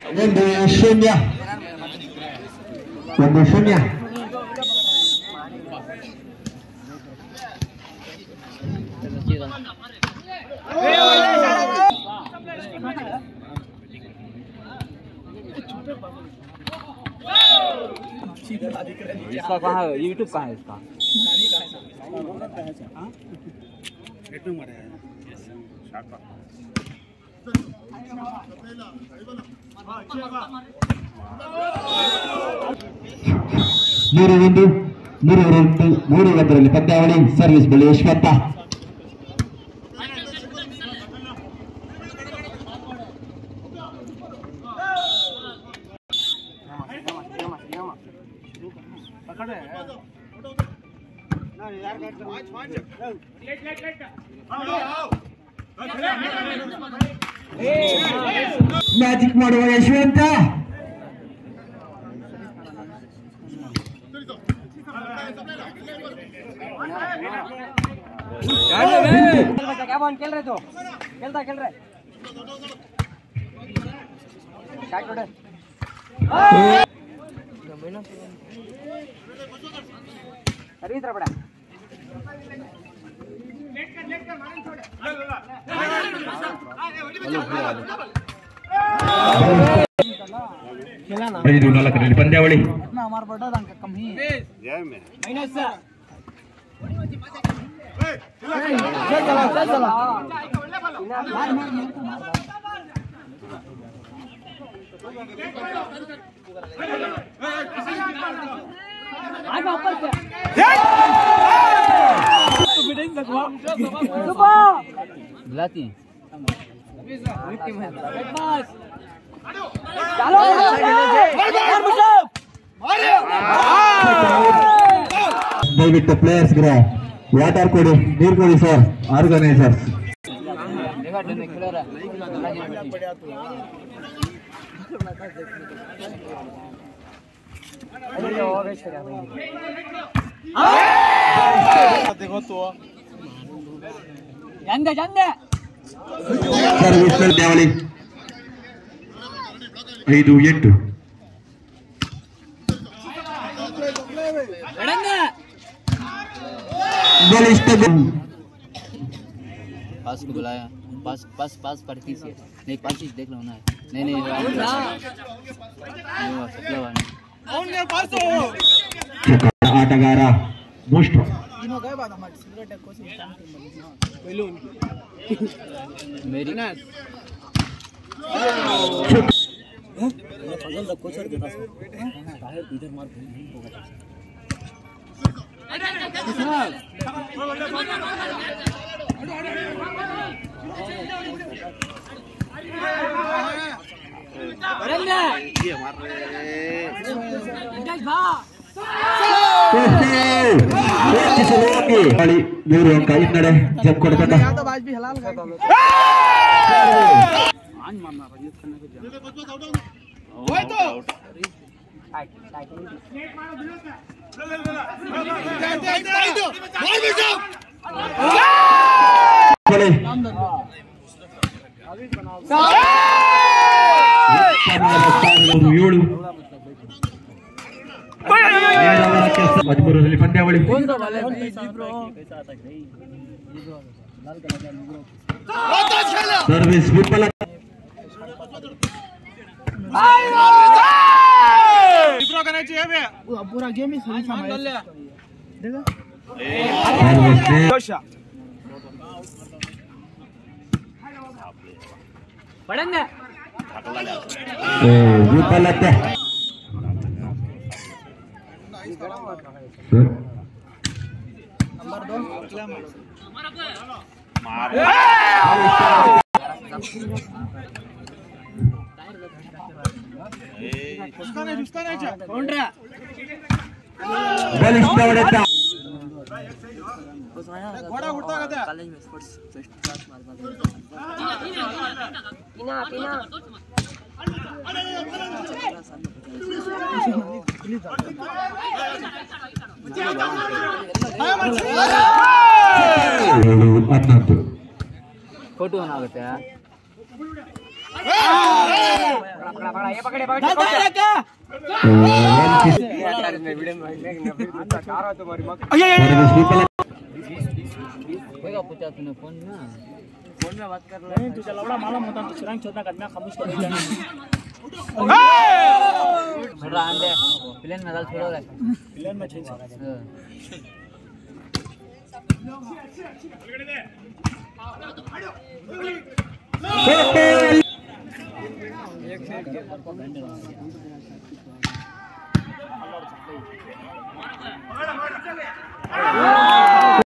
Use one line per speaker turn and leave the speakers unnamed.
1-0 1-0
इसका कहाँ है यूट्यूब कहाँ है इसका ಮೂರು ಗಂಟೆಯಲ್ಲಿ ಪಂದ್ಯಾವಳಿ ಸರ್ವಿಸ್ ಬಳಿ ಯಶವಂತ ಮ್ಯಾಜಿಕ್ ಮಾಡುವ ಯಶವಂತ खेल रहे तो खेल रहे अरे इधर बड़ा
ಐದು ನಾಲ್ಕರಲ್ಲಿ ಪಂದ್ಯಾವಳಿ
बुलाती
ದಯವಿಟ್ಟು ಪ್ಲೇಯರ್ಸ್ ಗೆ ವಾಟರ್ ಕೊಡಿ ನೀರು ಕೊಡಿ ಸರ್ ಆರ್ಗನೈಸರ್ಸ್ ಸರ್ವಿಸ್ ಪಂದ್ಯಾವಳಿ 5-8 बलिष्ठ
पास को बुलाया पास पड़ती से नहीं पास देख लो ना नहीं
ಆಟಗಾರ ಮುಷ್ಟ್ರು
मेरी
ಮೂರು ಅಂಕ ಹಿನ್ನಡೆ ಜಪ್ ಕೊಡ್ಬೇಕ ಏಳು 13ರಲ್ಲಿ ಪಂದ್ಯಾವಳಿ ಸರ್ವಿಸ್ ವಿಫಲ
पूरा गेम ही सही था
पढ़ेंगे
विफलते
नंबर 2 उसका नहीं कौन रहा
बलिष्ठ ಹೊಡೆತ
घोड़ा उड़ता रहता
कॉलेज में स्पोर्ट्स फर्स्ट क्लास मारता
पिना पिना
फोटो बनाते हैं होगा पूछा तूने फोन में बात कर रहा है
तुझे लवड़ा मालूम होता तो चिरांग चौथा का मैं खामोश कर देता
छोड़ रहा अंडे प्लेन में डाल छोड़ो रे
प्लेन में चेंज
Hey!